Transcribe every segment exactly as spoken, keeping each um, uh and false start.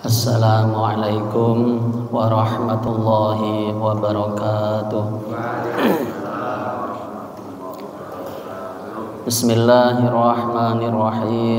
Assalamualaikum warahmatullahi wabarakatuh. Bismillahirrahmanirrahim.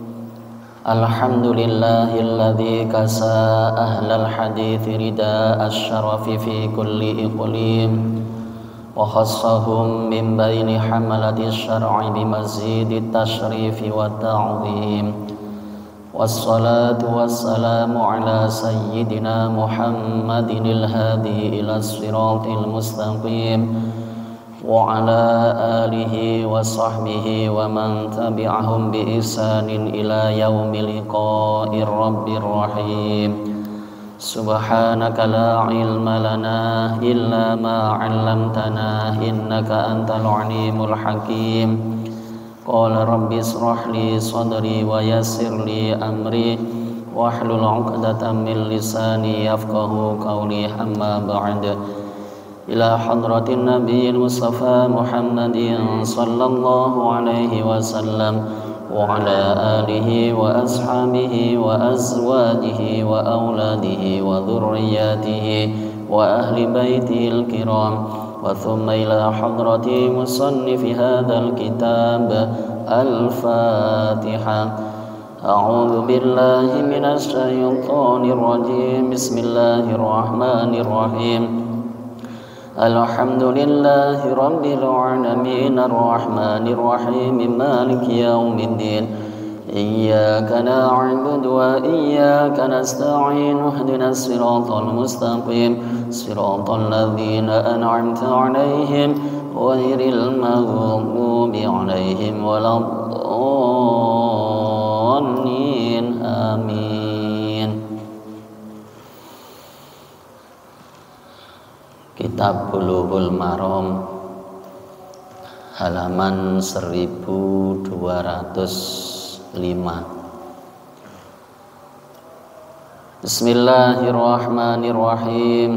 Alhamdulillahilladzi kasa ahlal hadithi rida asy-syarafi fi kulli iqlim wa khassahum min baini hamalati syar'i bi mazidit tasyrifi wa ta'zim. Wassalatu wassalamu ala sayyidina Muhammadinil hadi ila siratil mustaqim wa ala alihi wa sahbihi wa man tabi'ahum bi ihsanin ila yaumil liqa'ir rabbir rahim. Subhanaka la ilma lana illa ma 'allamtana innaka antal alimul hakim. Qala rabbi israh li sadri wa yassir li amri wahlul 'uqdatam min lisani yafqahu qawli, amma ba'd. Ila hadratin nabiyil mustafa Muhammadin sallallahu alaihi wasallam wa ala alihi wa ashabihi wa azwajihi wa auladihi wa dhurriyyatihi wa ahli baitihil kiram. Wa thumma ila hadrati musannifi hadzal kitab al-Fatihah. A'udzu billahi minasy syaithanir rajim. Bismillahirrahmanirrahim. Alhamdulillahi rabbil alamin arrahmanir rahim maliki yaumiddin. Iyyaka na'budu wa iyyaka nasta'in ihdinas siratal mustaqim siratal ladzina an'amta 'alaihim ghairil maghdubi 'alaihim waladdallin. Amin. Kitab Bulughul Maram halaman seribu dua ratus lima. Bismillahirrahmanirrahim.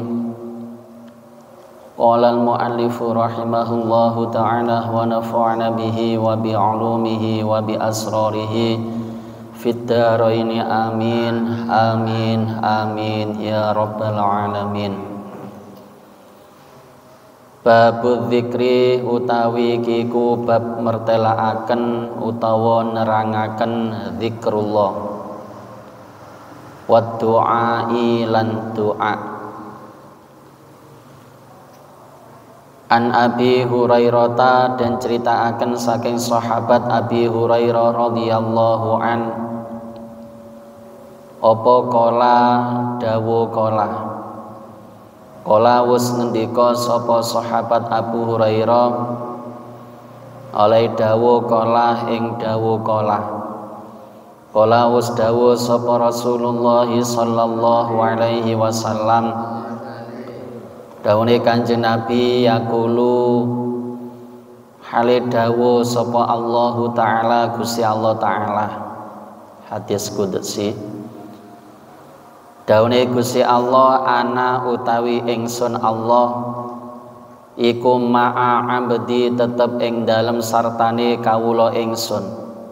Qala al-mu'allifu rahimahullahu ta'ala wa nafa'ana bihi wa bi 'ulumihi wa bi asrarihi fid dharaini amin amin amin ya rabbal alamin. Babul dzikri utawi kiku bab mertelaaken utawa nerangaken zikrullah wa du'ai lan du'a. An Abi Hurairah, dan ceritaaken saking sahabat Abi Hurairah radhiyallahu an apa kala dawuh kala Kala wus ngendika sapa sahabat Abu Hurairah oleh dawuh kala ing dawuh kala Kala wus dawuh sapa Rasulullah sallallahu alaihi wasallam dawuhe Kanjeng Nabi yaqulu hale dawuh sapa Allahu taala Gusti Allah taala. Hadis qudsi. Daune Gusti Allah, ana utawi ingsun Allah iku ma'a abdi tetep ing dalem sartane kawula ingsun,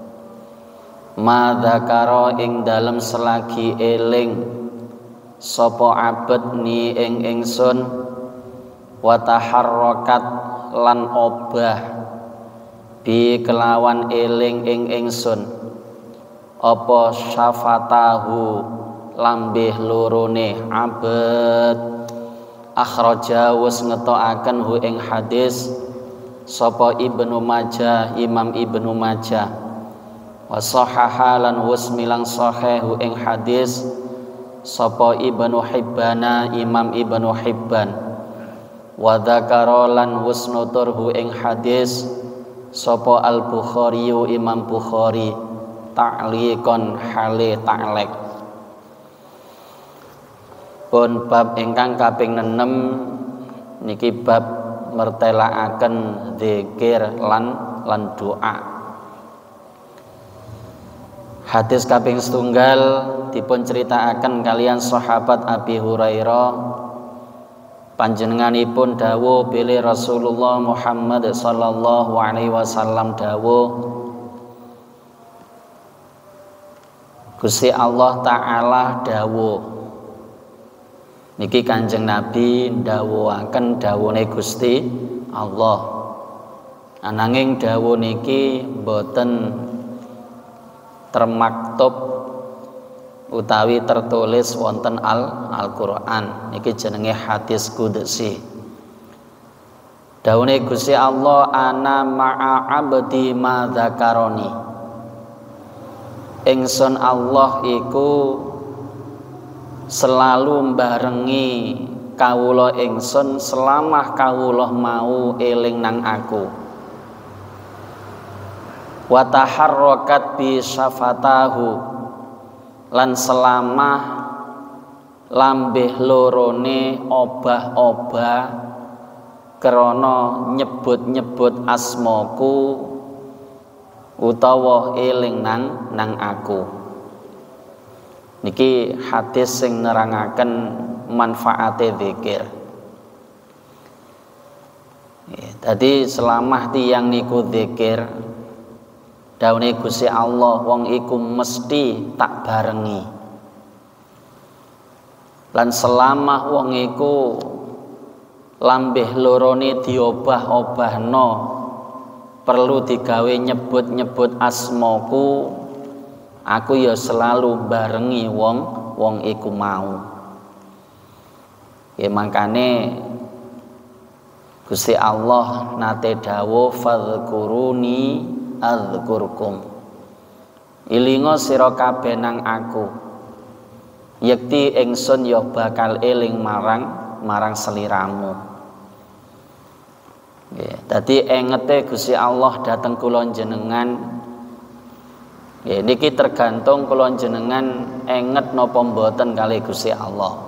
ma dzakara ing dalem selagi eling sapa abet ni ing ingsun, wa taharrakat lan obah bi kelawan eling ing ingsun apa syafatahu lambih lorone abet. Akhraja wus ngetokaken hu ing hadis sapa Ibnu Majah, Imam Ibnu Majah. Wa sahaha lan wus milang sahih hu ing hadis sapa Ibnu Hibban, Imam Ibnu Hibban. Wa dzakara lan wus nutur hu ing hadis sapa Al-Bukhari, Imam Bukhari, ta'liqan hale ta'liq. Pun bab ingkang kaping enem niki bab mertelaaken zikir lan lan doa. Hadis kaping setunggal dipun critakaken kalian sahabat Abi Hurairah panjenenganipun dawuh bilih Rasulullah Muhammad sallallahu alaihi wasallam dawuh Gusti Allah Ta'ala dawuh niki Kanjeng Nabi dawuhaken dawuhne Gusti Allah. Ananging dawuh niki boten termaktub utawi tertulis wonten al Al-Qur'an. Niki jenenge hadis qudsi. Dawuhne Gusti Allah, ana ma'a abdi ma dzakaroni. Ingsun Allah iku selalu barengi kawula ingsun selama kawula mau eling nang aku. Wa taharrakat bi syafatahu, lan selama lambeh lorone obah-obah krana nyebut-nyebut asmaku utawa eling nang nang aku. Niki hadis sing nerangaken manfaate zikir. Tadi selama tiyang niku zikir, dawuhe Gusti Allah, wong iku mesti tak barengi. Lan selama wong iku lambeh lorone diobah-obahno, perlu digawe nyebut-nyebut asmaku, aku ya selalu barengi wong wong iku mau. Ya mangkane Gusti Allah nate dawuh fadhkuruni adzkurkum. Ilinga sira kabeh nang aku, yekti ingsun ya bakal eling marang marang sliramu. Nggih, dadi engete Gusti Allah dhateng kula jenengan. Nggih, niki tergantung kula jenengan enget napa mboten kalih Gusti Allah.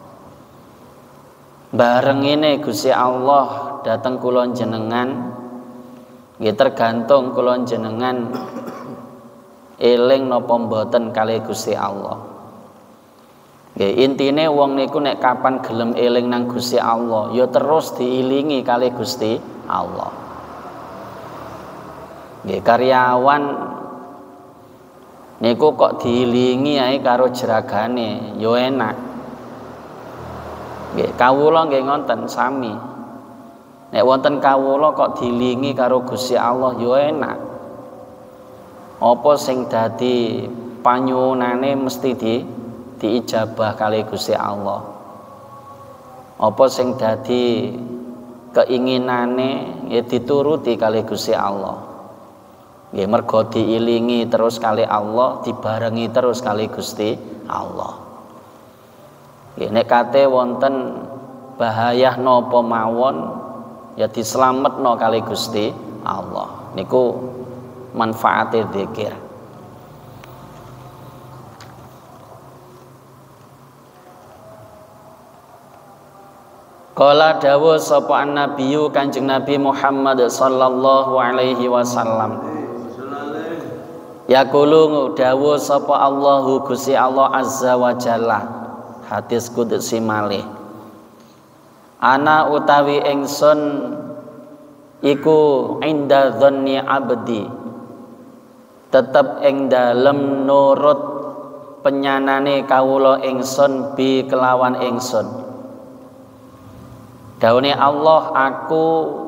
Barengine Gusti Allah dhateng kula jenengan nggih tergantung kula jenengan eling napa mboten kalih Gusti Allah. Nggih, intine wong niku nek kapan gelem eling nang Gusti Allah, ya terus diilingi kalih Gusti Allah. Nggih, karyawan niku kok diilingi ae karo jeragane, ya enak. Nggih, kawula nggih ngonten sami. Nek wonten kawula kok diilingi karo Gusti Allah, ya enak. Apa sing dadi panyuwunane mesti di diijabah kali Gusti Allah. Apa sing dadi keinginane ya dituruti kali Gusti Allah. Nggih, mergo diilingi terus kali Allah, dibarengi terus kali Gusti Allah. Nggih, nek kate wonten bahaya napa mawon ya dislametno kali Gusti Allah. Niku manfaate zikir. Kala dawuh sapa an-nabiyyu Kanjeng Nabi Muhammad sallallahu alaihi wasallam. Yaqulu dawuh sapa Allahu Gusti Allah azza wa jalla. Hadis qudsi malih. Ana utawi ingsun iku inda dzanni abdi. Tetep ing dalem nurut penyanane kawula ingsun bi kelawan ingsun. Daune Allah, aku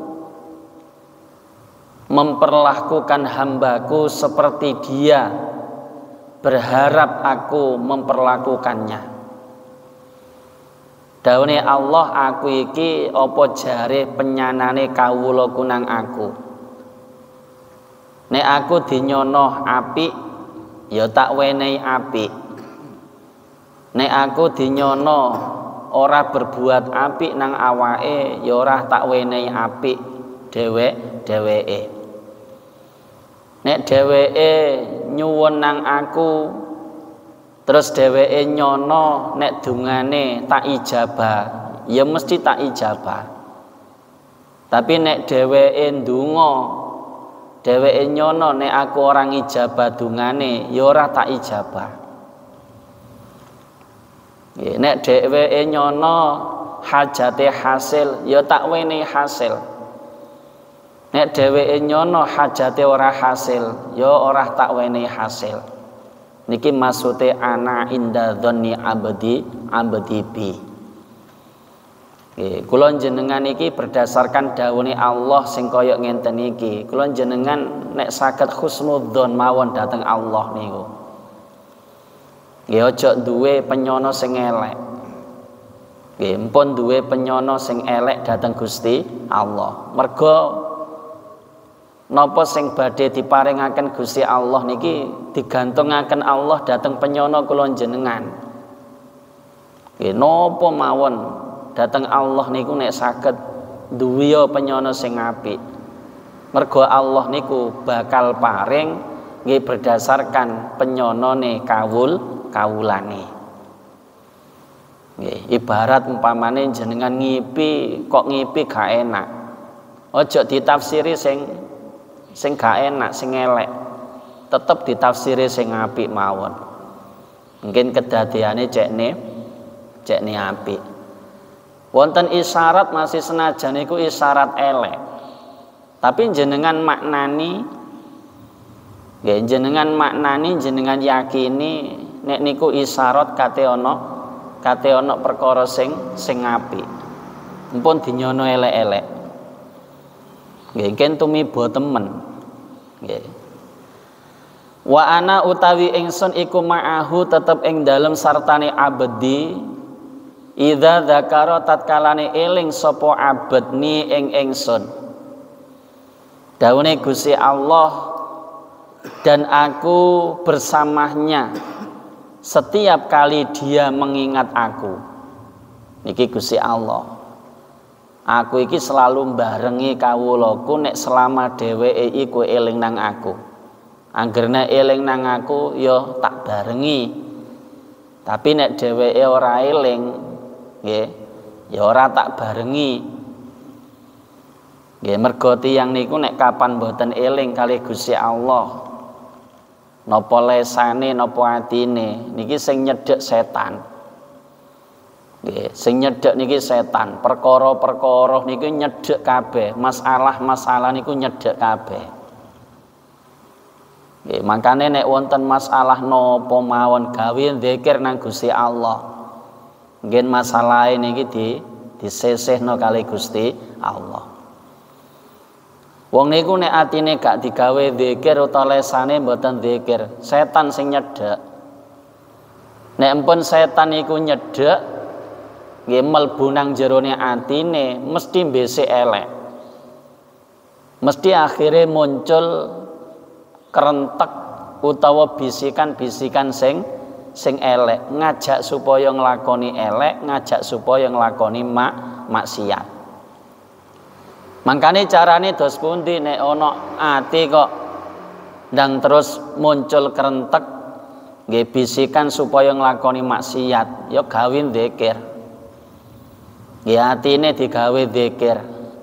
memperlakukan hambaku seperti dia berharap aku memperlakukannya. Daune Allah, aku iki apa jare penyanane kawula kunang aku. Nek aku dinyono apik ya tak wenehi apik. Nek aku dinyono ora berbuat apik nang awake ya ora tak wenehi apik dhewek-dheweke. Nek dheweke nyuwun nang aku terus dheweke nyono nek dungane tak ijabah ya mesti tak ijabah. Tapi nek dheweke ndonga dheweke nyono nek aku ora ngijabah dungane ya ora tak ijabah. Nek dheweke nyono hajate hasil ya tak wenehi hasil. Nek dheweke nyono hajate ora hasil ya ora tak wenehi hasil. Niki maksude ana inda dzanni abdi abdi bi. Nggih, kula jenengan iki berdasarkan dawuhe Allah sing kaya ngenten iki. Kula jenengan nek saged husnudzon mawon dhateng Allah niku. Nggih aja duwe penyono sing elek. Nggih, mpun duwe penyono sing elek dhateng Gusti Allah. Mergo napa sing badhe diparingaken Gusti Allah niki digantungaken Allah dhateng penyono kula jenengan. Nggih, napa mawon dhateng Allah niku nek saged duwe penyono sing apik. Mergo Allah niku bakal paring nggih berdasarkan penyonone kawul kawulane. Nggih, ibarat umpamane jenengan ngipi kok ngipi gak enak. Aja ditafsiri sing sing gak enak, sing elek. Tetep ditafsiri sing apik mawon. Mungkin kedadeane cekne cekne apik. Wonten isyarat masih senajan iku isyarat elek. Tapi jenengan maknani nggih jenengan maknani jenengan yakini nek niku isyarat kate ana kate ana perkara sing sing apik. Mumpun dinyono elek-elek. Nggih, ken tumiba temen. Nggih. Wa ana utawi ingsun iku ma'ahu tetep ing dalem sartane abdi idza dzakara tatkalane eling sapa abdni ing ingsun. Dawuhe Gusti Allah, dan aku bersamanya setiap kali dia mengingat aku. Niki Gusti Allah. Aku iki selalu barengi kawulaku nek selama dheweke iku eling nang aku. Anggerne eling nang aku ya tak barengi. Tapi nek dheweke ora eling, nggih, ya ora tak barengi. Nggih, mergo tiyang niku nek kapan mboten eling kalih Gusti Allah, napa lesane napa atine niki sing nyedhek setan. Nggih, sing nyedhek niki setan. Perkara-perkara niku nyedhek kabeh, masalah-masalah niku nyedhek kabeh. Nggih, makane nek wonten masalah napa mawon gawe zikir nang Gusti Allah. Nggih, masalah niki di disesehno kali Gusti Allah. Wong niku nek atine gak digawe zikir utawa lesane mboten zikir, setan sing nyedhek. Nek empun setan iku nyedhek nggih mlebu nang jerone atine mesti mbesik elek. Mesti akhirnya muncul kerentek utawa bisikan-bisikan sing sing elek, ngajak supaya nglakoni elek, ngajak supaya nglakoni mak maksiat. Mangkane carane dos pundi nek ana ati kok ndang terus muncul kerentek nggih bisikan supaya nglakoni maksiat, ya gawe zikir. Nggih, atine digawe zikir.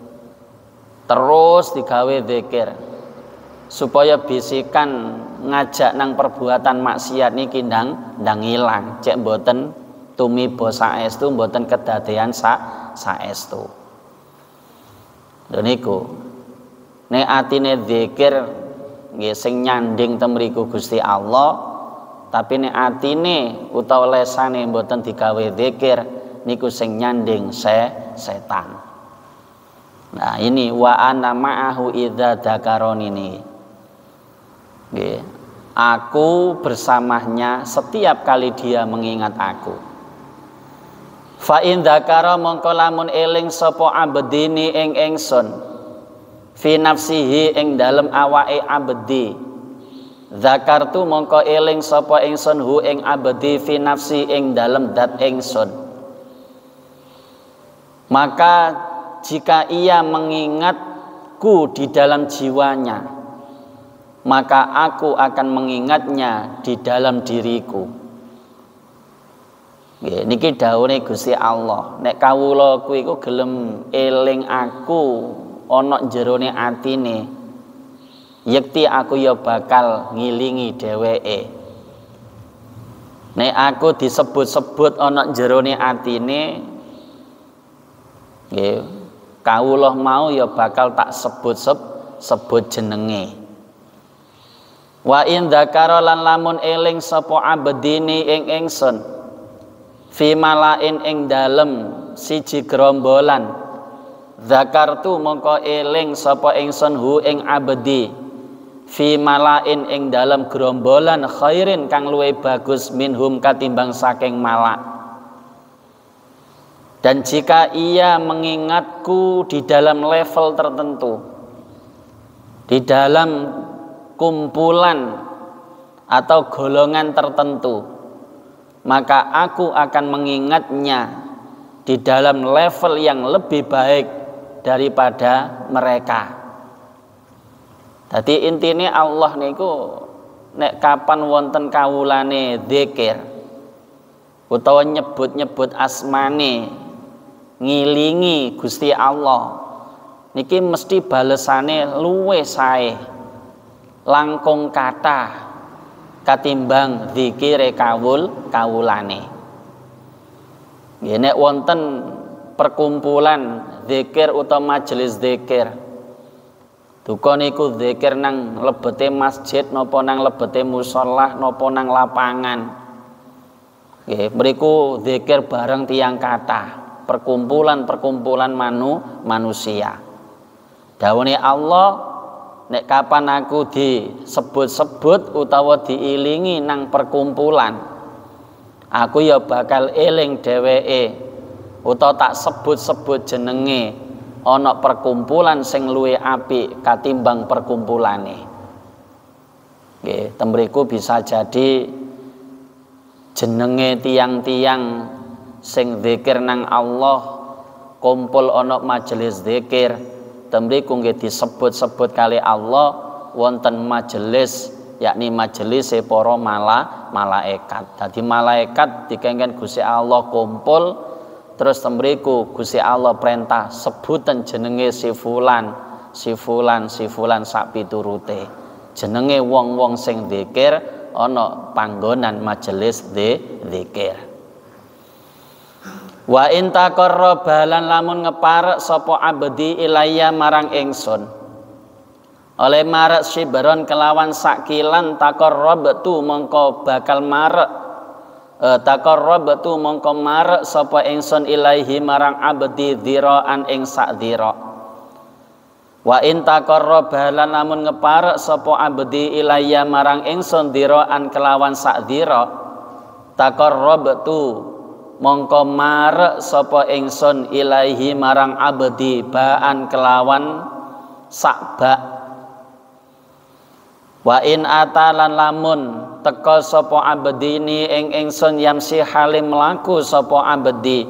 Terus digawe zikir. Supaya bisikan ngajak nang perbuatan maksiat niki ndang ndang ilang, cek mboten tumiba saestu, mboten kedadean sak saestu. Lha niku nek atine zikir nggih sing nyanding temriku Gusti Allah, tapi nek atine utawa lesane mboten digawe zikir niku sing nyanding se setan. Nah, ini wa ana ma'ahu idza dzakaroni ini. Nggih. Aku bersamanya setiap kali dia mengingat aku. Fa in dzakara mongko lamun eling sapa abdini ing ingsun fi nafsihi ing dalem awake abdi. Zakartu mongko eling sapa ingsun hu ing abdi fi nafsi ing dalem dat ingsun. Maka jika ia mengingatku di dalam jiwanya, maka aku akan mengingatnya di dalam diriku. Nggih, niki dawuhe Gusti Allah, nek kawula kuwi iku gelem eling aku ana jerone atine, yekti aku ya bakal ngilingi dheweke. Nek aku disebut-sebut ana jerone atine, nggih, kawula mau ya bakal tak sebut-sebut jenenge. Wa in dzakara lan lamun eling sapa abdini ing ingsun fi malain ing dalem siji gerombolan zakartu mongko eling sapa ingsun hu ing abdi fi malain ing dalem gerombolan khairin kang luwih bagus minhum katimbang saking malak. Dan jika ia mengingatku di dalam level tertentu, di dalam kumpulan atau golongan tertentu, maka aku akan mengingatnya di dalam level yang lebih baik daripada mereka. Jadi intinya Allah niku nek kapan wonten kawulane zikir utawa nyebut-nyebut asmane, ngilingi Gusti Allah, niki mesti balesane luwih sae langkung kathah katimbang zikire kawul kawulane. Nggih nek wonten perkumpulan zikir utawa majelis zikir, duka niku zikir nang lebete masjid napa nang lebete musholah napa nang lapangan. Nggih, mriku zikir bareng tiyang kathah, perkumpulan-perkumpulan manu manusia. Dawuhe Allah, nek kapan aku disebut-sebut utawa diilingi nang perkumpulan, aku ya bakal eling dheweke utawa tak sebut-sebut jenenge ana perkumpulan sing luwih apik katimbang perkumpulane. Nggih, temriku bisa jadi jenenge tiang-tiang sing zikir nang Allah kumpul ana majelis zikir, temriku nggih disebut-sebut kali Allah wonten majelis, yakni majelis para mala malaikat. Dadi malaikat dikengken Gusti Allah kumpul, terus temriku Gusti Allah perintah sebutan jenenge si fulan, si fulan, si fulan sak piturute. Jenenge wong-wong sing zikir ana panggonan majelis zikir. Wa in taqarraba lan lamun ngeparek sapa abdi ilayya marang ingsun oleh marek siberon kelawan sakilan taqarrabtu mongko bakal marek e, taqarrabtu mongko marek sapa ingsun ilaihi marang abdi dziraan ing sak dzira. Wa in taqarraba lan lamun ngeparek sapa abdi ilayya marang ingsun dziraan kelawan sak dzira taqarrabtu mongko marek sapa ingsun ilaihi marang abdi baan kelawan sakba. Wa in atalan lamun teka sapa abdi ni ing ingsun yamsi halim mlaku sapa abdi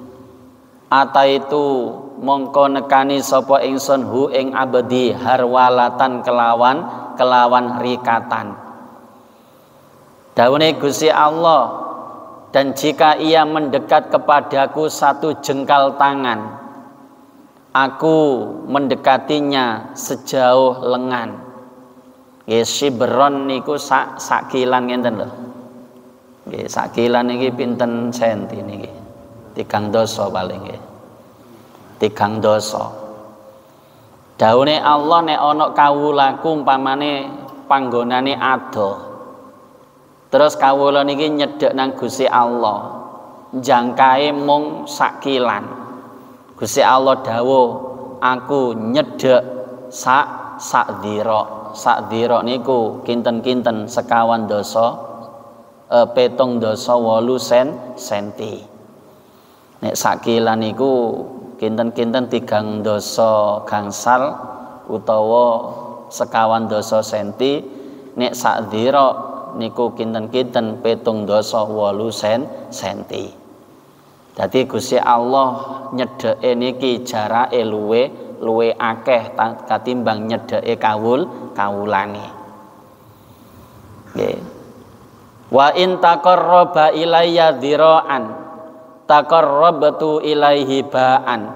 ataitu mongko nekani sapa ingsun hu ing abdi harwalatan kelawan kelawan rikatan. Dawuhe Gusti Allah, dan jika ia mendekat kepadaku satu jengkal tangan, aku mendekatinya sejauh lengan. Nggih, sibron niku sak sakilan ngenten lho. Nggih, sakilan niki pinten senti niki? Tigang dosa paling nggih. Tigang dosa. Dawuhe Allah, nek ana kawulaku umpamane panggonane adoh, terus kawula niki nyedhek nang Gusti Allah, jangkae mung sakilan. Gusti Allah dawuh, aku nyedhek sak sak dzira. Sak dzira niku kinten-kinten sekawan dosa, e, petong dosa wolu sen senti. Nek sakilan niku kinten-kinten tigang dosa gangsal utawa sekawan dosa senti. Nek sak dzira niku kinten-kinten petung dosa wolu sen senti. Dadi Gusti Allah nyedheke niki jarake luwe luwe akeh katimbang nyedheke kawul kawulane. Nggih. Wa in taqarraba ilayya dzira'an taqarrabtu ilaihi ba'an.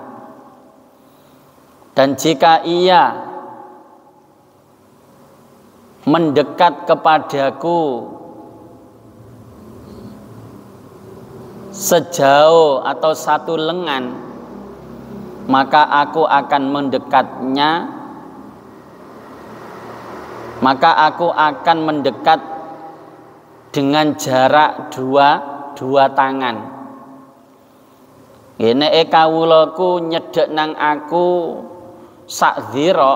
Dan jika ia mendekat kepadaku sejauh atau satu lengan, maka aku akan mendekatnya maka aku akan mendekat dengan jarak dua dua tangan. Nek kawulaku nyedhek nang aku sak dhira,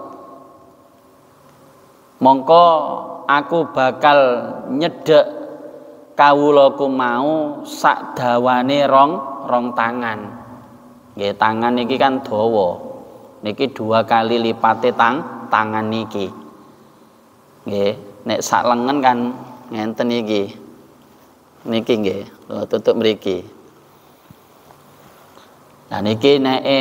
mongko aku bakal nyedhek kawulaku mau sak dawane rong rong tangan. Nggih, tangan niki kan dawa. Niki dua kali lipate tang tangan niki. Nggih, nek sak lengen kan ngenten iki. Niki nggih, tutup mriki. Nah niki neke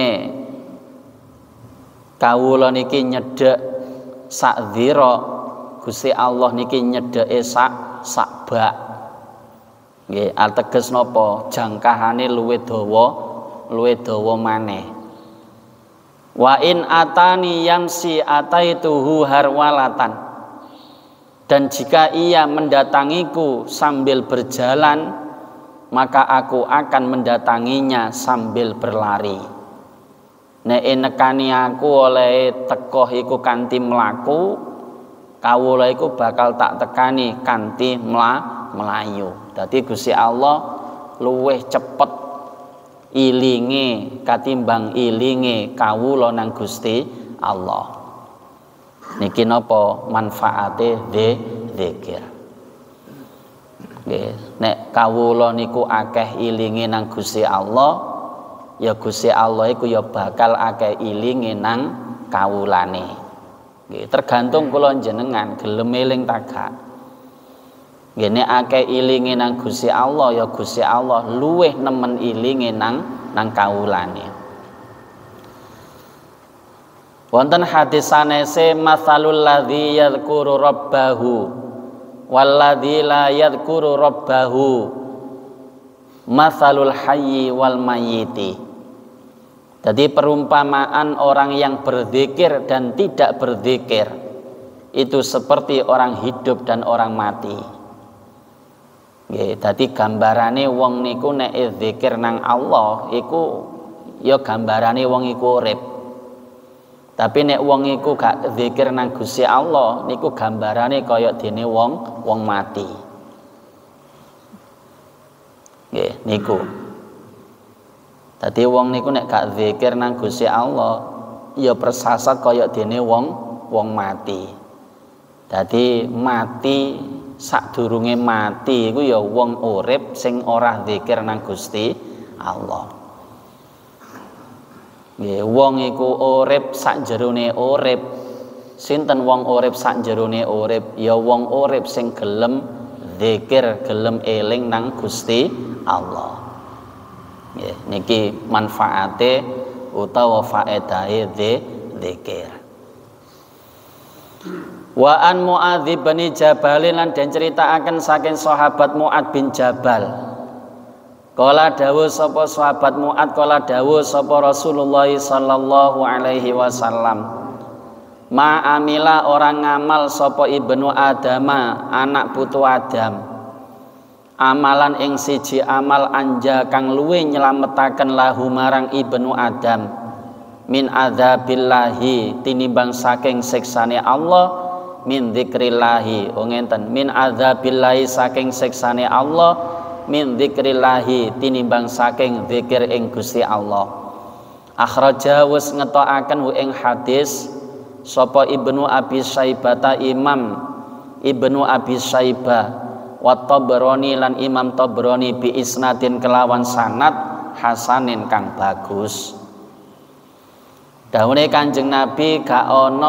kawula niki nyedhek sak dhira, Gusti Allah niki nyedheke sak sak bak. Nggih, ateges napa? Jangkahane luwih dawa, luwih dawa maneh. Wa in atani yamsi ataituhu harwalatan. Dan jika ia mendatangiku sambil berjalan, maka aku akan mendatanginya sambil berlari. Nek nekani aku oleh teko iku kanthi mlaku, kawula iku bakal tak tekani kanthi mlayu. Dadi Gusti Allah luwih cepet ilinge katimbang ilinge kawula nang Gusti Allah. Niki napa manfaate dzikir. Nggih, nek kawula niku akeh ilinge nang Gusti Allah, ya Gusti Allah iku ya bakal akeh ilinge nang kawulane. Nggih, tergantung kula jenengan gelem eling ta gak. Nggih, nek akeh ilinge nang Gusti Allah, ya Gusti Allah luweh nemen ilinge nang nang kawulane. Wonten hadis sanese matsalul ladzi yadhkuru rabbahu walladzi la yadhkuru rabbahu matsalul hayyi wal mayyiti. Jadi perumpamaan orang yang berzikir dan tidak berzikir itu seperti orang hidup dan orang mati. Nggih, dadi gambarane wong niku nek zikir nang Allah iku ya gambarane wong iku urip. Tapi nek wong iku gak zikir nang Gusti Allah niku gambarane kaya dene wong wong mati. Nggih, niku. Dadi wong niku nek gak zikir nang Gusti Allah ya persasat kaya dene wong wong mati. Dadi mati sadurunge mati iku ya wong urip sing ora zikir nang Gusti Allah. Nggih, wong iku urip sak jerone urip. Sinten wong urip sak jerone urip? Ya wong urip sing gelem zikir, gelem eling nang Gusti Allah. Nggih, niki manfaate utawa faedahe zikir. Wa an Muadz bin Jabal lan den critakaken saking sahabat Muadz bin Jabal. Kala dawuh sapa sahabat Mu'ad, kala dawuh sapa Rasulullah sallallahu alaihi wasallam, ma amila orang ngamal sapa ibnu Adama, anak putu Adam, amalan ing siji amal anja kang luwih nyelametaken lahu marang ibnu Adam min adzabillahi tinimbang saking siksane Allah, min dzikrillahi oh ngenten min adzabillahi saking siksane Allah, min dzikrillahi tinimbang saking zikir ing Gusti Allah. Akhraja wis ngetokaken ing hadis sapa Ibnu Abi Syaibah, Imam Ibnu Abi Syaibah, wa Tabrani lan Imam Tabrani bi isnadin kelawan sanad hasanin kang bagus. Dawuhe Kanjeng Nabi gak ana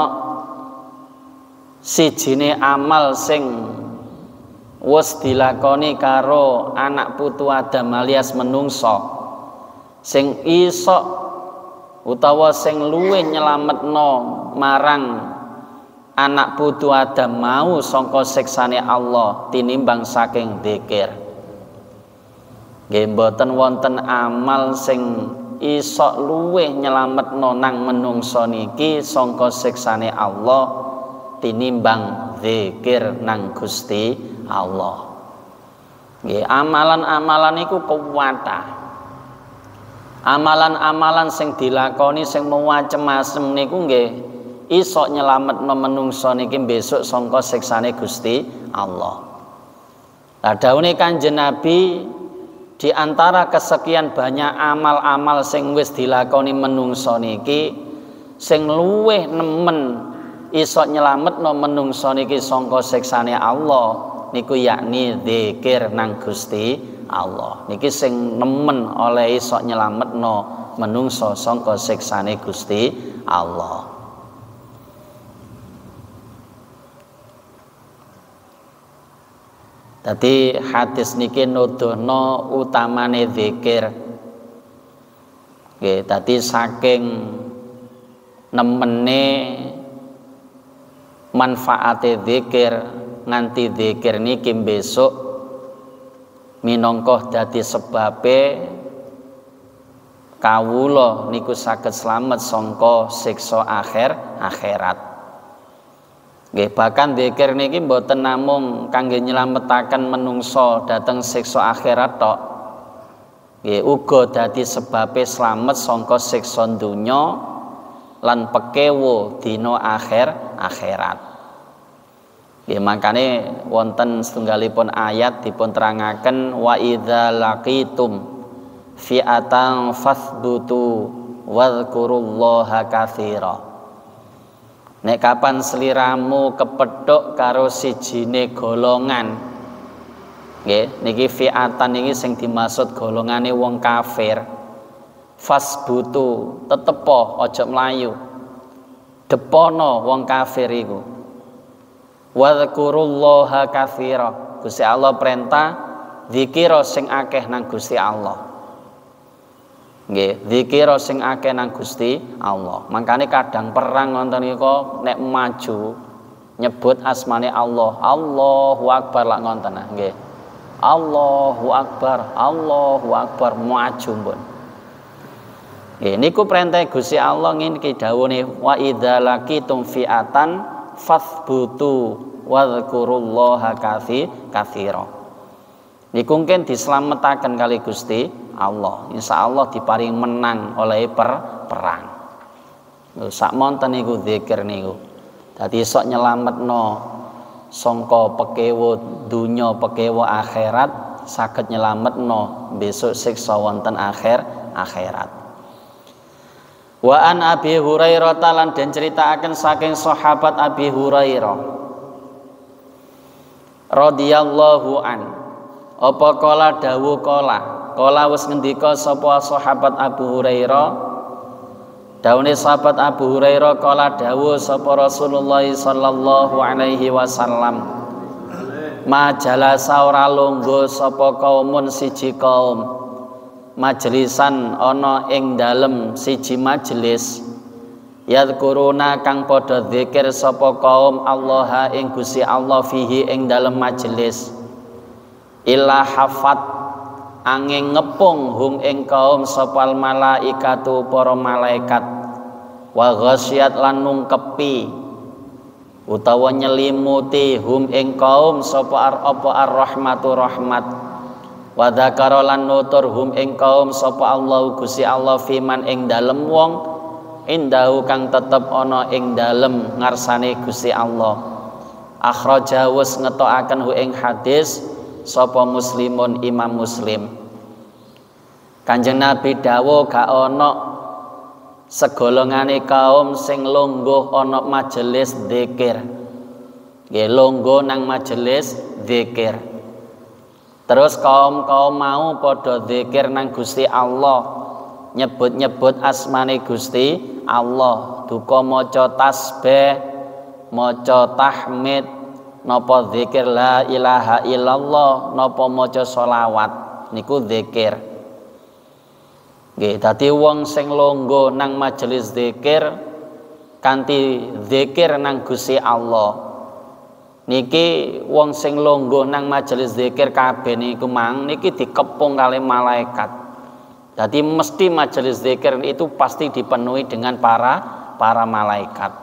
sijine amal sing wis dilakoni karo anak putu Adam alias menungso sing iso utawa sing luwih nyelametno marang anak putu Adam mau sangka siksane Allah tinimbang saking zikir. Nggih, mboten wonten amal sing iso luwih nyelametno nang menungso niki sangka siksane Allah tinimbang zikir nang Gusti Allah. Nggih, amalan-amalan iku kuwata. Amalan-amalan sing dilakoni sing macem-macem niku nggih iso nyelametno menungso niki besok sangka siksane Gusti Allah. Lah dawuhe Kanjeng Nabi, di antara kesekian banyak amal-amal sing wis dilakoni menungso niki, sing luweh nemen iso nyelametno menungso niki sangka siksane Allah niku yakni zikir nang Gusti Allah. Niki sing nemen oleh iso nyelametno menungso sangka siksane Gusti Allah. Dadi hadis niki nuduhno utamane zikir. Nggih, dadi saking nemene manfaate zikir nganti zikir niki besok minangka dadi sebabe kawula niku saged slamet sangka siksa akhir akhirat. Nggih, bahkan zikir niki mboten namung kangge nyelametaken menungso dhateng siksa akhirat tok. Nggih, uga dadi sebabe slamet sangka siksa donya lan pekewo dina akhir akhirat. Nggih, makane wonten setunggalipun ayat dipun terangaken wa idza laqitum fi'atan fasbutu wadhkurullaha katsira. Nek kapan sliramu kepethuk karo sijine golongan, nggih niki fi'atan niki sing dimaksud golongane wong kafir. Fasbutu, tetepo aja mlayu. Depono wong kafir iku. Wadhkurullaha katsira. Gusti Allah perintah zikira sing akeh nang Gusti Allah. Nggih, zikira sing akeh nang Gusti Allah. Mangkane kadang perang wonten niku nek maju nyebut asmane Allah, Allahu Akbar lak ngonten nggih. Allahu Akbar, Allahu Akbar maju pun. Nggih, niku perintah Gusti Allah niki dawuhe wa idza laqitum fi'atan fathbutu wadhkurullaha katsira. Niku mungkin dislametaken kali Gusti Allah. Insyaallah diparing menang oleh per perang. Lho sak monten niku zikir niku. Dadi sok nyelametno sangka pekewo dunya pekewo akhirat, saged nyelametno besok siksa wonten akhir akhirat. Wa an Abi Hurairah lan den critakaken saking sahabat Abi Hurairah radhiyallahu an. Apa kala dawuh kala kala wis ngendika sapa sahabat Abu Hurairah, dawuhe sahabat Abu Hurairah kala dawuh sapa Rasulullah sallallahu alaihi wasallam, majalasa ora lungguh sapa kaumun siji kaum majlisan ana ing dalem siji majelis yadhkuruna kang padha zikir sapa kaum Allah ing Gusti Allah fihi ing dalem majelis illa hafat angin ngepung hum ing kaum sopal malaikatu para malaikat wa ghasyat lan nungkepi utawa nyelimuti hum ing kaum sapa ar apa ar-rahmatu rahmat wa dzakara lan nutur hum ing kaum sapa Allah Gusti Allah fiman ing dalem wong indahu kang tetep ana ing dalem ngarsane Gusti Allah. Akhraja wis ngetokaken hu ing hadis sapa muslimun Imam Muslim. Kanjeng Nabi dawuh gak ana segolongane kaum sing lungguh ana majelis zikir. Nggih lungguh nang majelis zikir. Terus kaum-kaum mau padha zikir nang Gusti Allah, nyebut-nyebut asmane Gusti Allah, duka maca tasbih, maca tahmid, napa zikir la ilaha illallah, napa maca sholawat, niku zikir. Nggih, dadi wong sing longgo nang majelis zikir kanthi zikir nang Gusti Allah. Niki wong sing longgo nang majelis zikir kabeh niku mang niki dikepung kali malaikat. Dadi mesti majelis zikir itu pasti dipenuhi dengan para para malaikat.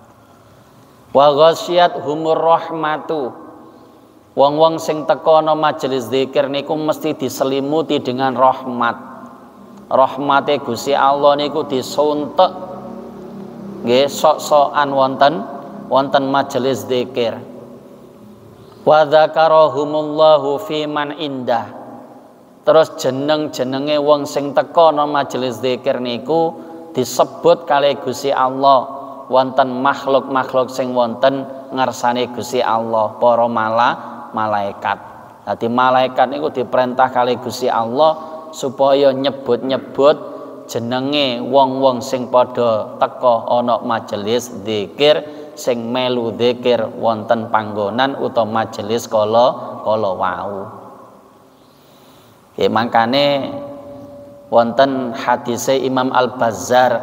Wa ghasyiyat humur rahmatu. Wong-wong sing teka ana majelis zikir niku mesti diselimuti dengan rahmat. Rahmate Gusti Allah niku disuntek nggih sok-sokan wonten wonten majelis zikir. Wa dzakarahumullahu fi man indah. Terus jeneng-jenenge wong sing teka nang majelis zikir niku disebut kalih Gusti Allah wonten makhluk-makhluk sing wonten ngarsane Gusti Allah, para mala malaikat. Dadi malaikat niku diperintah kalih Gusti Allah supaya nyebut-nyebut jenenge wong-wong sing padha teka ana majelis zikir, sing melu zikir wonten panggonan utawa majelis kala kala wau. Ya mangkane wonten hadise Imam Al-Bazzar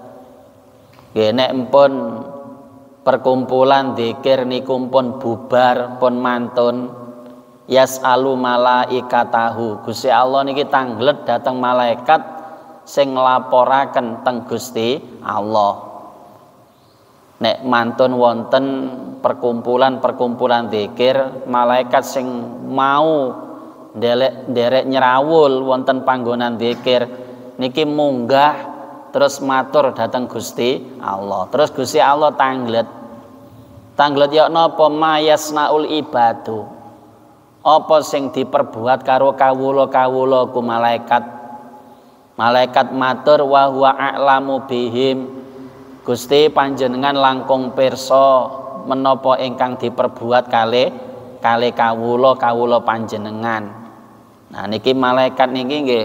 nggih nek empun perkumpulan zikir niku pun bubar pun mantun yas'alu malaikatahu, Gusti Allah niki tanglet dateng malaikat sing nglaporaken teng Gusti Allah. Nek mantun wonten perkumpulan-perkumpulan zikir, malaikat sing mau nderek nderek nyerawul wonten panggonan zikir niki munggah terus matur dhateng Gusti Allah. Terus Gusti Allah tanglet. Tanglet ya napa mayasnaul ibadu. Apa sing diperbuat karo kawula-kawula ku malaikat. Malaikat matur wa huwa a'lamu bihim. Gusti panjenengan langkung pirsa menapa ingkang diperbuat kalih kalih kawula kawula panjenengan. Nah niki malaikat niki nggih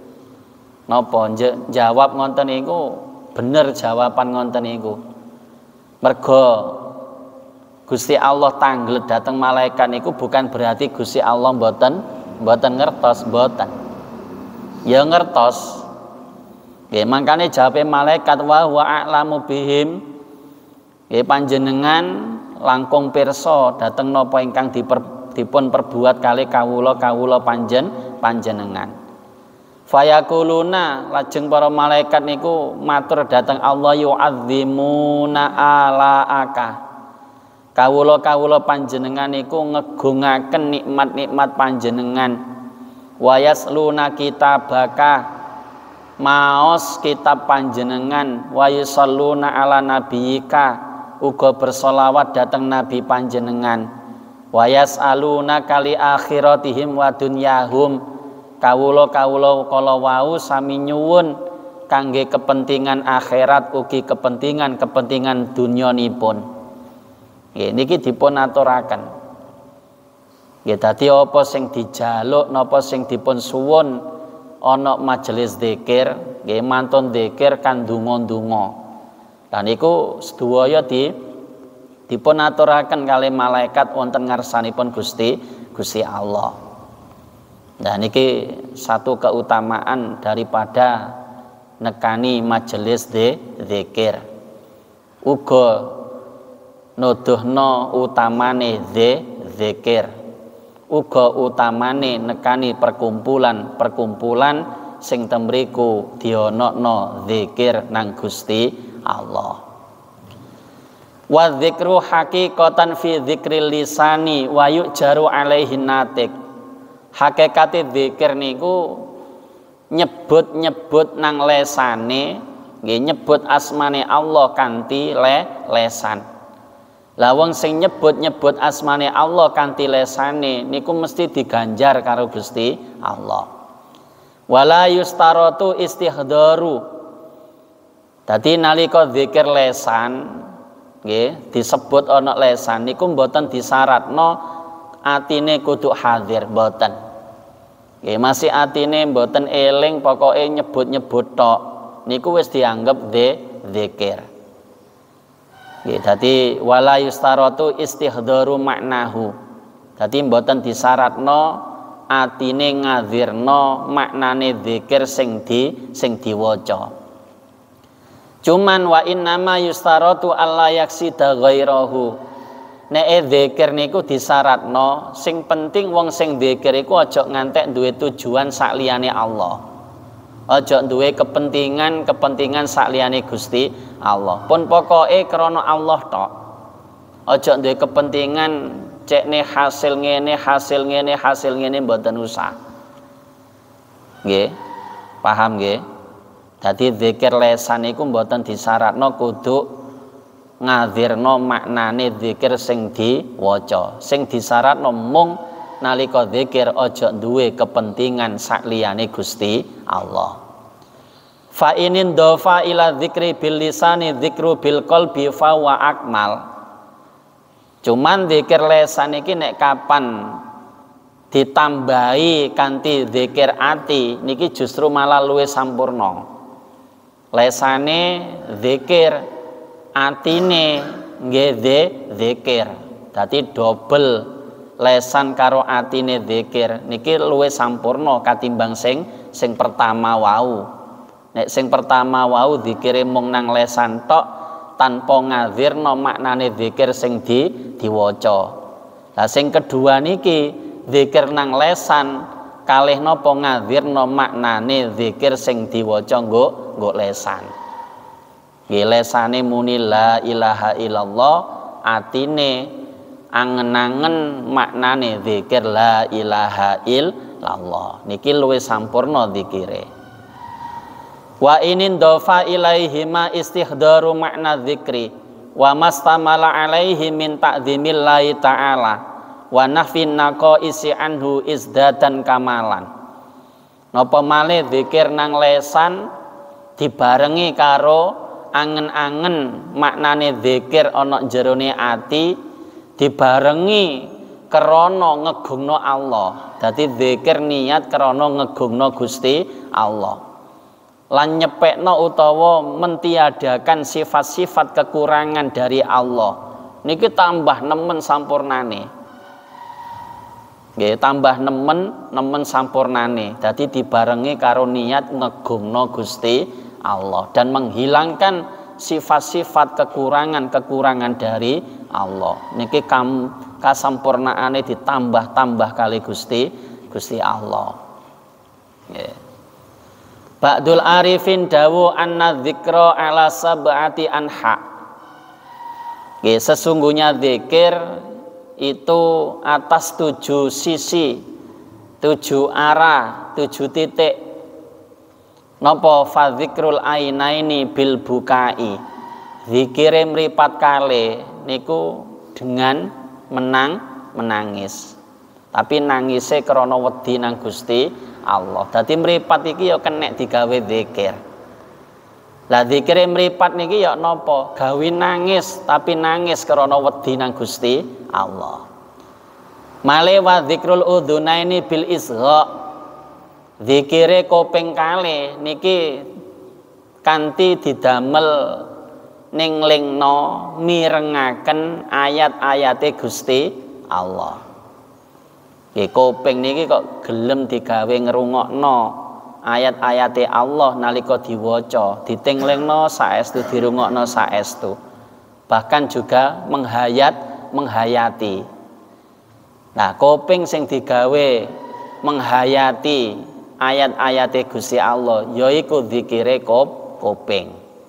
napa jawab ngonten niku bener jawaban ngonten niku. Mergo Gusti Allah tanglet dateng malaikat niku bukan berarti Gusti Allah mboten mboten ngertos, mboten. Ya ngertos. Nggih mangkane jawabe malaikat wa huwa a'lamu bihim. Nggih panjenengan langkung pirsa dhateng napa ingkang diper, dipun perbuat kali kawula-kawula panjen panjenengan. Fayakuluna lajeng para malaikat niku matur dhateng Allah yu'azzimuna alaaka. Kawula-kawula panjenengan niku ngegungaken nikmat-nikmat panjenengan. Wa yasluna kitabaka maos kitab panjenengan wa yusalluna ala nabiyika uga bersolawat dhateng nabi panjenengan. Wa yas'aluna kali akhiratihim wa dunyahum. Kawula-kawula kala wau sami nyuwun kangge kepentingan akhirat ugi kepentingan-kepentingan dunyanipun. Nggih niki dipun aturaken. Nggih dadi apa sing dijaluk napa sing dipun suwun ana majelis zikir, nggih mantun zikir kan donga-donga. Lan niku sedaya di dipun aturaken kalih malaikat wonten ngarsanipun Gusti Gusti Allah. Nah niki satu keutamaan daripada nekani majelis zikir. Uga nuduhna utamane zikir. Uga utamane nekani perkumpulan-perkumpulan sing temriku dionokno zikir nang Gusti Allah. Wa dzikru haqiqatan fi dzikril lisani wa yujaru alaihi natik. Hakikate zikir niku nyebut-nyebut nang lesane, nggih nyebut asmane Allah kanthi le lesan. Lah wong sing nyebut-nyebut asmane Allah kanthi lesane niku mesti diganjar karo Gusti Allah. Wala yustaratu istihdaru. Dadi nalika zikir lesan nggih disebut ana lesan niku mboten disyaratno atine kudu hadir, mboten. Nggih masih atine mboten eling pokoke nyebut-nyebut tok niku wis dianggep zikir. Nggih dadi wala yustaratu istihdaru maknahu. Dadi mboten disyaratno atine ngadzirno maknane zikir sing di sing diwaca. Cuman wa innama yustaratu alla yaksida ghairahu. Nek zikir niku disyaratno sing penting wong sing zikir iku aja ngantek duwe tujuan sak liyane Allah. Aja duwe kepentingan-kepentingan sak liyane Gusti Allah. Pun pokoke krana Allah tok. Aja duwe kepentingan cekne hasil ngene, hasil ngene, hasil ngene mboten usah. Nggih. Paham nggih? Dadi zikir lesan iku mboten disyaratno kudu ngadzirno maknane zikir sing diwaca. Sing disyaratno mung nalika zikir aja duwe kepentingan sakliyane Gusti Allah. Fa inin dofa ila dzikri bil lisani dzikru bil qalbi fa wa akmal. Cuman zikir lesan iki nek kapan ditambahi kanthi zikir ati niki justru malah luwih sampurna. Lesane zikir, atine nggih zikir. Dadi dobel lesan karo atine zikir niki luwih sampurna katimbang sing sing pertama wau. Nek sing pertama wau zikire mung nang lesan tok tanpa ngadzirno maknane zikir sing di diwaca. Lah sing kedua niki zikir nang lesan kalih napa ngadzirno maknane zikir sing diwaca nggo nggo lesan. Nggih lesane muni la ilaha illallah, atine angen-angen maknane zikir la ilaha illallah. Niki luwih sampurna zikire. Wa inin dofa ilaihi ma istihdaru makna dzikri wa mastamala alaihi min ta'dzimillahi ta'ala wa nafin naqaisi anhu izdatan kamalan. Napa malih zikir nang lesan dibarengi karo angen-angen maknane zikir ana jerone ati dibarengi krana ngegungno Allah. Dadi zikir niat krana ngegungno Gusti Allah. Lan nyepekno utawa mentiadakan sifat-sifat kekurangan dari Allah niki tambah nemen sampurnane. Nggih, tambah nemen nemen sampurnane. Dadi dibarengi karo niat ngegungno Gusti Allah dan menghilangkan sifat-sifat kekurangan-kekurangan dari Allah. Niki kam kasampurnaane ditambah-tambah kali Gusti Gusti Allah. Nggih. Ba'dul arifin dawu anna dzikra ala sab'ati anha. Nggih, sesungguhnya zikir itu atas tujuh sisi, tujuh arah, tujuh titik. Napa fa dzikrul ainaini bil bukai. Zikire mripat kale niku dengan menang menangis. Tapi nangise krana wedi nang Gusti Allah. Dadi mripat iki ya kenek digawe zikir. Lah zikire mripat niki ya napa? Gawe nangis, tapi nangis krana wedi nang Gusti Allah. Male wa dzikrul udzunaini bil isgha. Zikire koping kalih niki kanthi didamel ninglingno mirengaken ayat-ayate Gusti Allah. Nggih, koping niki kok gelem digawe ngrungokno ayat-ayate Allah nalika diwaca, ditinglingno saestu dirungokno saestu. Bahkan juga menghayat menghayati. Nah, koping sing digawe menghayati ayat-ayate Gusti Allah yaiku zikire kop koping.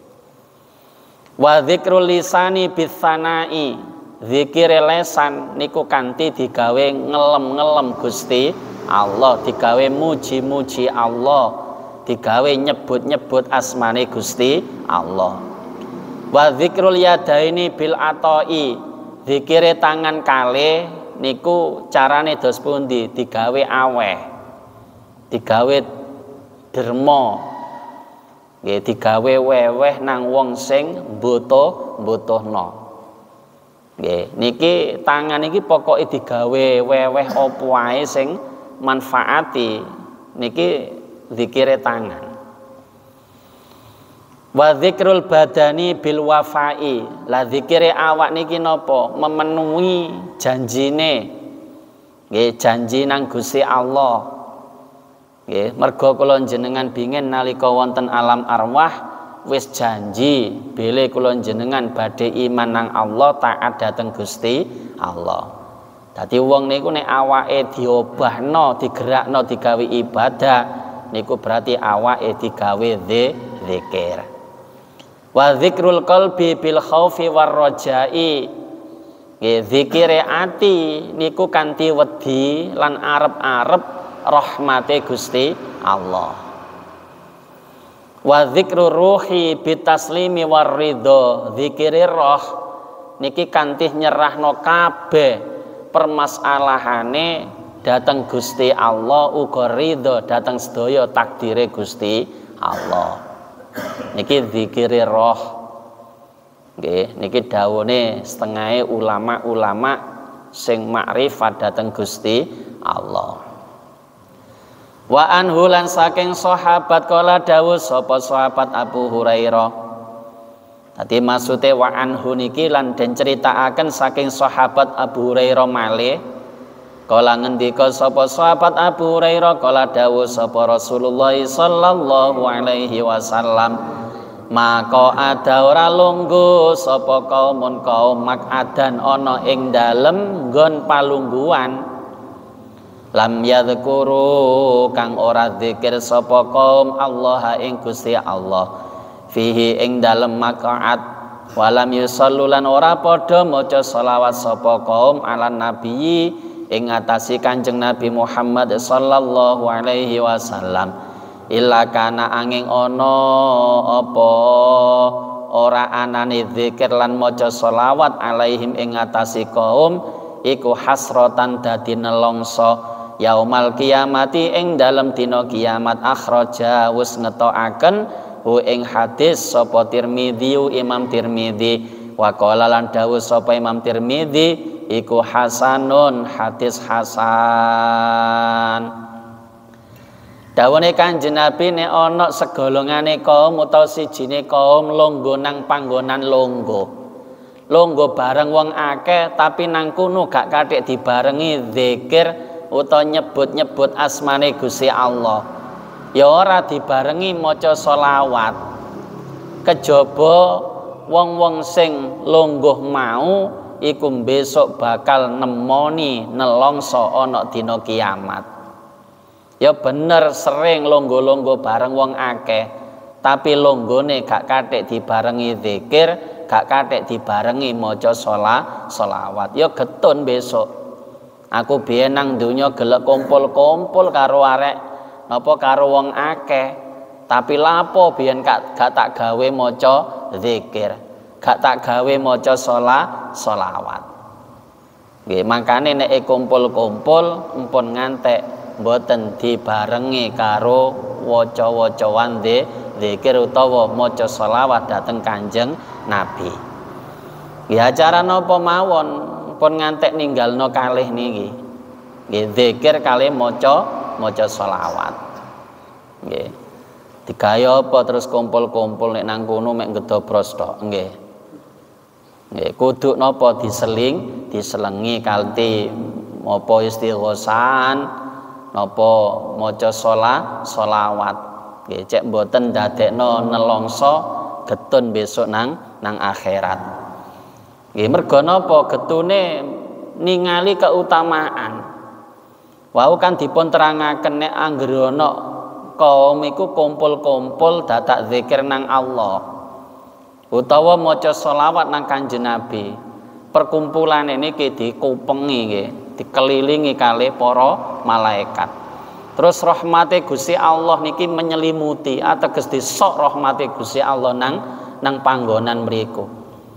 Wa dzikrul lisani bisanai. Zikire lesan niku kanthi digawe ngelem-ngelem Gusti Allah, digawe muji-muji Allah, digawe nyebut-nyebut asmane Gusti Allah. Wa dzikrul yadaini bil atoi. Zikire tangan kalih niku carane dos pundi? Digawe aweh, digawe derma, nggih, digawe weweh nang wong sing mbutuh-mbutuhna. Nggih, niki tangan iki pokoke digawe weweh apa wae sing manfaati niki zikire tangan. Wa dzikrul badani bil wafai. La zikire awak niki napa? Memenuhi janjine. Nggih, janji nang Gusti Allah. Nggih, merga kula jenengan bingen nalika wonten alam arwah wis janji bilih kula jenengan badhe iman nang Allah, taat dhateng Gusti Allah. Dadi wong niku nek awake diobahno, digerakno digawe ibadah niku berarti awake digawe zikir. Wa dzikrul qalbi bil khaufi war rajai. Nggih, zikire ati niku kanthi wedi lan arep-arep rahmate Gusti Allah. Wa dzikru ruhi bitaslimi waridho, zikire roh niki kanthi nyerahno kabeh permasalahane dateng Gusti Allah, uga ridho dateng sedaya takdire Gusti Allah. Niki zikire roh. Nggih, niki dawuhe setengahe ulama-ulama sing makrifat dateng Gusti Allah. Wa anhu lan saking sahabat kala dawuh sapa sahabat Abu Hurairah. Tadi maksude wa anhu niki lan den critakaken saking sahabat Abu Hurairah malih. Kala ngendika sapa sahabat Abu Hurairah kala dawuh sapa Rasulullah sallallahu alaihi wasallam, maka ada ora lungguh sapa kaumun kaum makadan ana ing dalem nggon palungguhan. Lam yadhkuru kang ora zikir sapa kaum Allah ing Gusti Allah fihi ing dalem maq'ad walam yusallu lan ora padha maca selawat sapa kaum ala nabi ing ngatasi Kanjeng Nabi Muhammad sallallahu alaihi wasallam illa kana angin ana apa ora anane zikir lan maca selawat alaihim ing ngatasi kaum iku hasratan dadi nelongso yaumal kiamati ing dalam dina kiamat. Akhraja wis ngetokaken hu ing hadis sapa Tirmidzi Imam Tirmidzi wa qala lan dawuh sapa Imam Tirmidzi iku hasanun hadis hasan. Dawuhe Kanjeng Nabi nek ana segolongane kaum utawa sijine kaum longgo nang panggonan longgo longgo bareng wong akeh tapi nang kono gak kathik dibarengi zikir utawa nyebut-nyebut asmane Gusti Allah, ya ora dibarengi maca selawat. Kejaba wong-wong sing lungguh mau iku besok bakal nemoni nelongso ana dina kiamat. Ya bener sering lungguh-lungguh bareng wong akeh, tapi lunggone gak kathik dibarengi zikir, gak kathik dibarengi maca selawat. Ya getun besok. Aku biyen nang donya gelek kumpul-kumpul karo arek napa karo wong akeh, tapi lapo biyen gak, gak tak gawe maca zikir, gak tak gawe maca selawat. Nggih, makane nek kumpul-kumpul empun ngantek mboten dibarengi karo waca-wacaan zikir utawa maca selawat dhateng Kanjeng Nabi. Ya acara napa mawon pun ngantek ninggalno kalih niki nggih zikir kalih maca maca selawat nggih digaya apa terus kumpul-kumpul nek nang kono mek ngedobros tok nggih nggih kudu napa diseling diselengi kanthi apa istighosan napa maca selawat nggih cek mboten dadekno nelongso getun besok nang nang akhirat. Nggih merga napa getune ningali keutamaan. Wau kan dipun terangaken nek anggere ana kaum iku kumpul-kumpul dadak zikir nang Allah utawa maca selawat nang Kanjeng Nabi. Perkumpulan niki dikupengi nggih, dikelilingi kalih para malaikat. Terus rahmate Gusti Allah niki menyelimuti ateges disok rahmate Gusti Allah nang nang panggonan mriku.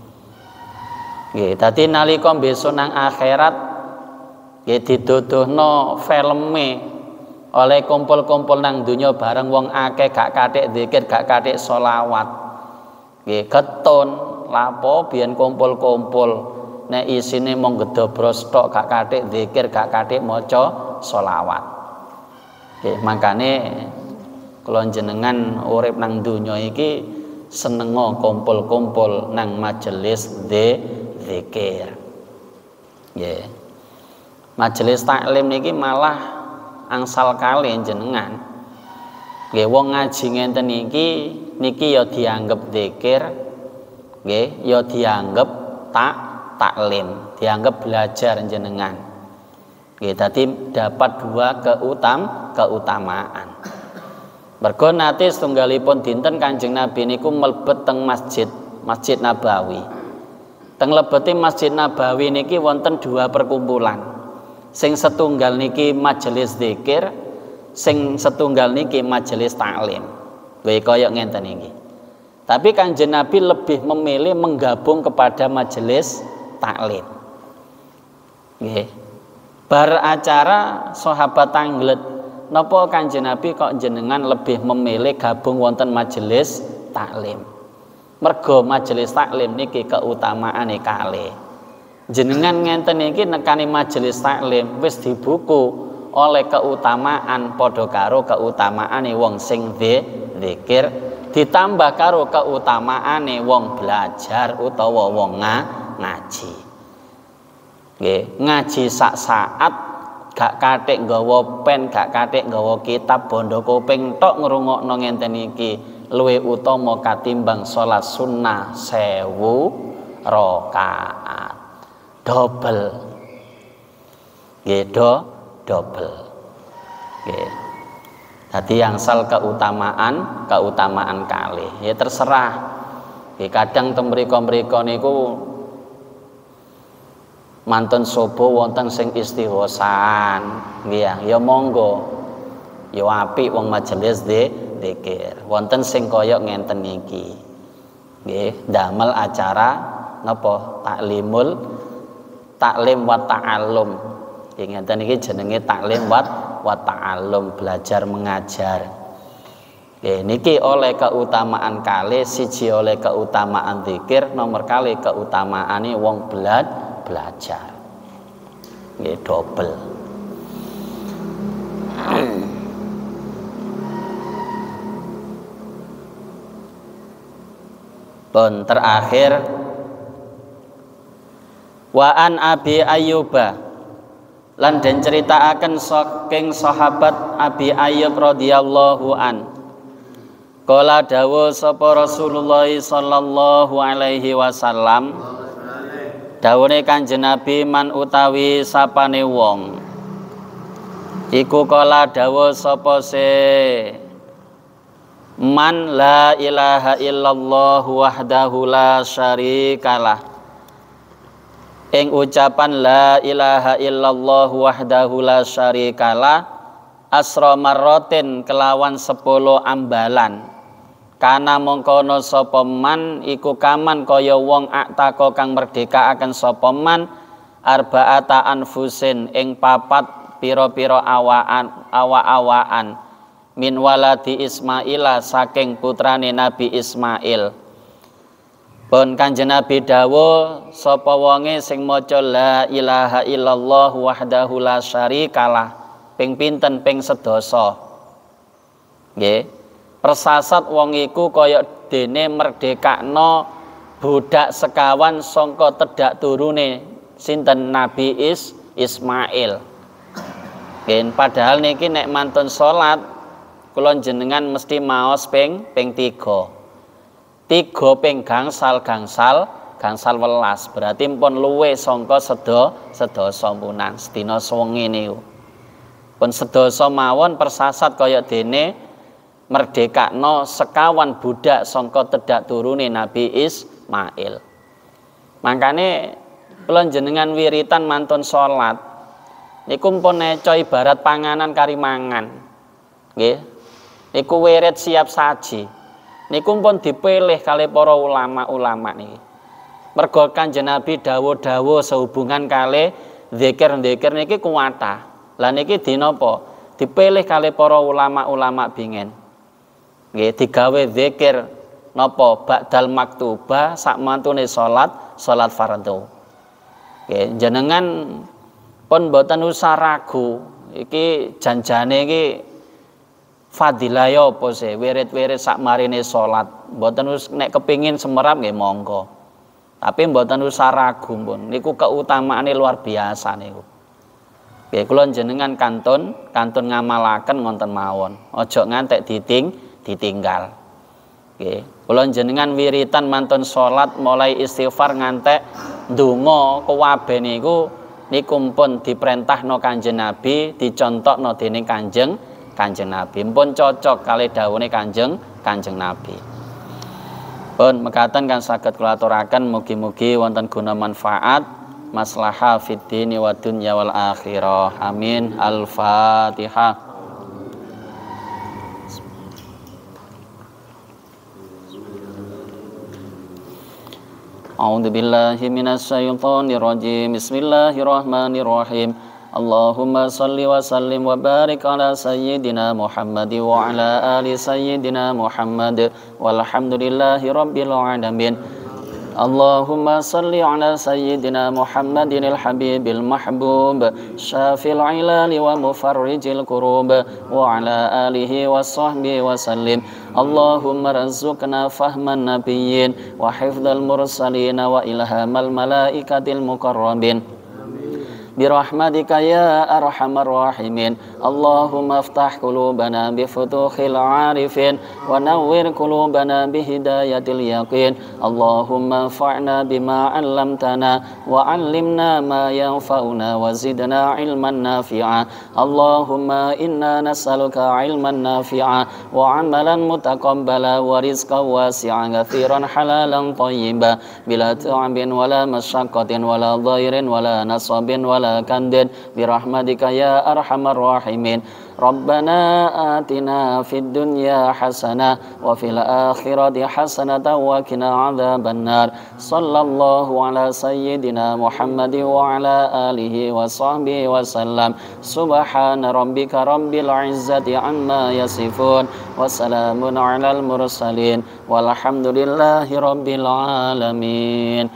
Nggih, dadi nalika besok nang akhirat nggih diduduhno filme oleh kumpul-kumpul nang donya bareng wong akeh gak kathik zikir, gak kathik selawat. Nggih, getun lapo biyen kumpul-kumpul nek isine mung gedobros tok gak kathik zikir, gak kathik maca selawat. Nggih, makane kula jenengan urip nang donya iki senengo kumpul-kumpul nang majelis de zikir. Nggih. Majelis taklim niki malah angsal kalih jenengan. Nggih wong ngaji ngenten iki niki ya dianggep zikir, nggih, ya dianggep tak taklim, dianggep belajar jenengan. Nggih, dadi dapat dua keutam keutamaan. Mergo nate setunggalipun dinten Kanjeng Nabi niku mlebet teng masjid, Masjid Nabawi. Teng lebete Masjid Nabawi niki wonten dua perkumpulan. Sing setunggal niki majelis zikir, sing setunggal niki majelis taklim. Kuwi kaya ngenten iki. Tapi Kanjeng Nabi lebih memilih menggabung kepada majelis taklim. Nggih. Bar acara sahabat tanglet, napa Kanjeng Nabi kok jenengan lebih memilih gabung wonten majelis taklim? Mergo majelis taklim niki keutamaane kalih. Jenengan ngenten iki nekani majelis taklim wis dibuku oleh keutamaan padha karo keutamaane wong sing dzikir, ditambah karo keutamaane wong belajar utawa wong ngaji. Nggih, ngaji sak saat gak kathik nggawa pen, gak kathik nggawa kitab bondo kuping tok ngrungokno ngenten iki luwih utama katimbang salat sunnah sewu rakaat. Double. Nggih, do double. Nggih. Dadi angsal keutamaan, keutamaan kalih. Ya terserah. Nggih, kadang teng mriko-mriko niku mantun sobo wonten sing istighosan, nggih ya monggo. Ya apik wong majelis dzikir. Wonten sing kaya ngenten iki. Nggih, damel acara napa? Taklimul taklim wa ta'allum. Nggih ngenten iki jenenge taklim wa wa ta'allum, belajar mengajar. Nggih niki oleh keutamaan kalih, siji oleh keutamaan dzikir, nomor kalih keutamaane wong belajar belajar. Nggih double. Pun terakhir wa an Abi Ayyuba lan den critakaken saking sahabat Abi Ayyub radhiyallahu an. Kala dawuh sapa Rasulullah sallallahu alaihi wasallam, dawuhe Kanjeng Nabi, man utawi sapane wong iku kala dawuh sapa se man la ilaha illallah wahdahu la syarikalah, ing ucapan la ilaha illallah wahdahu la syarikalah asra marratin kelawan sepuluh ambalan, kana mongkono sapa man iku kaman kaya wong aktaka kang merdeka akan sapa man arbaata anfusin ing papat pira-pira awaan awa-awaan min waladi Ismaila saking putrane Nabi Ismail. Pun Kanjeng Nabi dawuh sapa wonge sing maca la ilaha illallah wahdahu la syarikalah ping pinten? Ping sedasa. Nggih. Persasat wong iku kaya dene merdekakno budak sekawan sangka tedak turune sinten Nabi Is Ismail. Nggih, padahal niki nek mantun salat kula jenengan mesti maos ping ping tiga. Tiga ping gangsal gangsal gangsal welas, berarti pun luwe sangka seda sedasa punan sedina sewengi niku. Pun sedasa mawon persasat kaya dene merdekakno sekawan budak sangka tedak turune Nabi Ismail. Makane kula jenengan wiritan mantun salat niku pun neco ibarat panganan kari mangan. Nggih. Niku wirid siap saji. Niku pun dipilih kalih para ulama-ulama niki. Mergo Kanjeng Nabi dawuh-dawuh sehubungan kalih zikir-zikir niki kuwatah. Lah niki dinapa? Dipilih kalih para ulama-ulama bingen. Nggih, digawe zikir napa ba'dal maktubah sak mantune salat, salat fardhu. Nggih, jenengan pun mboten usah ragu iki janjane iki fadilah ya apa sih, wirid-wirid sak marine salat. Mboten us nek kepingin semerap nggih monggo. Tapi mboten usah ragu pun. Niku keutamaane luar biasa niku. Nggih kula jenengan kantun, kantun ngamalaken ngonten mawon. Aja ngantek diting ditinggal. Nggih. Kula jenengan wiritan mantun salat mulai istighfar ngantek ndonga kuwabe niku niku pun diperintahno Kanjeng Nabi, dicontokno dening Kanjeng Kanjeng Nabi, pun cocok kali dawuhe Kanjeng Kanjeng Nabi. Pun mekaten kan saged kula aturaken mugi-mugi wonten guna manfaat maslahah fid dini wa dunya wal akhirah. Amin. Al-Fatihah. A'udzu billahi minasyaitonir rajim. Bismillahirrahmanirrahim. Allahumma salli wa sallim wa barik ala sayyidina Muhammad wa ala ali sayyidina Muhammad walhamdulillahi rabbil alamin. Allahumma salli ala sayyidina Muhammadin al-habibil mahbub syafil ilali wa mufarrijil kurub wa ala alihi wa sahbihi wa sallim. Allahumma razuqna fahman nabiyyin wa hifdzal mursalin wa ilhamal malaikatil muqarrabin birahmatika ya arhamar rahimin. Allahumma aftah qulubana bi futuhil arifin wa nawwir qulubana bi hidayatil yaqin. Allahumma anfa'na bima 'allamtana wa 'allimna ma yanfa'una wa zidna ilman nafi'a. Allahumma inna nas'aluka ilman nafi'a wa 'amalan mutaqabbala wa rizqan wasi'an katsiran halalan thayyiban bila ta'abin wala masyaqqatin wala dhairin wala nasabin wala kandid birahmatika ya arhamar rahimin. Rabbana atina fid dunya hasanah wa fil akhirati hasanatan wa qina adzabannar. Sallallahu ala sayyidina Muhammadin wa ala alihi wa sahbihi wa sallam. Subhana rabbika rabbil izzati amma yasifun wa salamun alal mursalin walhamdulillahi rabbil alamin.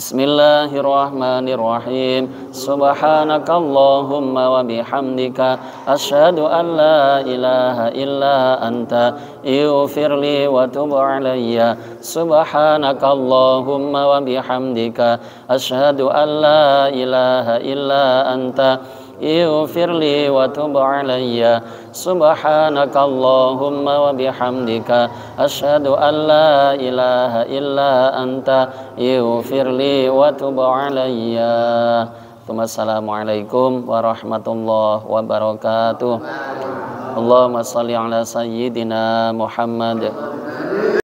Bismillahirrahmanirrahim. Subhanakallahumma wa bihamdika asyhadu an la ilaha illa anta ighfirli wa tub alayya. Subhanakallahumma wa bihamdika asyhadu an la ilaha illa anta ighfirli wa tub alayya. Subhanakallahumma wa bihamdika asyhadu an la ilaha illa anta ighfirli wa tub alayya. Assalamualaikum warahmatullahi wabarakatuh. Allahumma shalli ala sayyidina Muhammad.